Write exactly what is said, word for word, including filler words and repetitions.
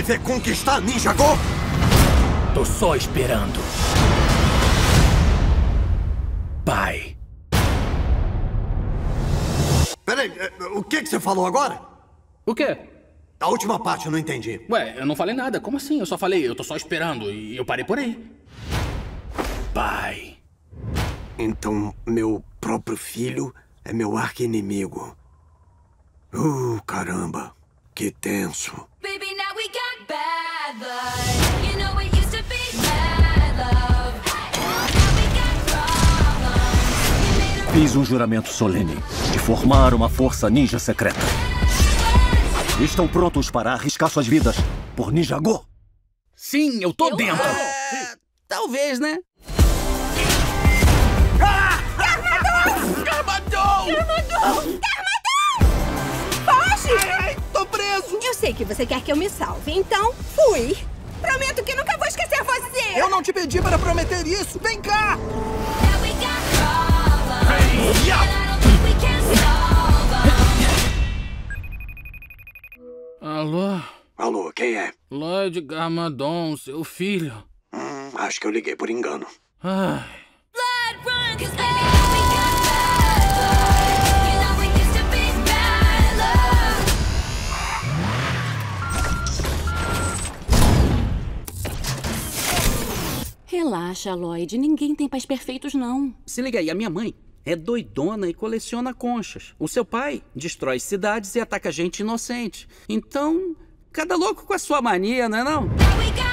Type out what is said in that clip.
me ver conquistar Ninjago? Tô só esperando. Pai. Peraí, o que que você falou agora? O quê? A última parte eu não entendi. Ué, eu não falei nada. Como assim? Eu só falei, eu tô só esperando. E eu parei por aí. Pai. Então, meu próprio filho é meu arqui-inimigo. Uh, caramba. Que tenso. Baby, now we got bad blood. You know it used to be bad love. Now we got problems. Fiz um juramento solene de formar uma força ninja secreta. Estão prontos para arriscar suas vidas por Ninjago? Sim, eu tô Eu dentro. É, talvez, né? Garmadon! Garmadon! Foge! Ai, ai, tô preso! Eu sei que você quer que eu me salve, então fui. Prometo que nunca vou esquecer você. Eu não te pedi para prometer isso! Vem cá! Now we got problems. And I don't think we can solve them. Alô? Alô, quem é? Lloyd Garmadon, seu filho. Hum, acho que eu liguei por engano. Ai. Blood run, 'cause baby, now we got bad blood. You know it used to be bad love. Relaxa, Lloyd. Ninguém tem pais perfeitos, não. Se liga aí, a minha mãe é doidona e coleciona conchas. O seu pai destrói cidades e ataca gente inocente. Então, cada louco com a sua mania, não é não? Now we got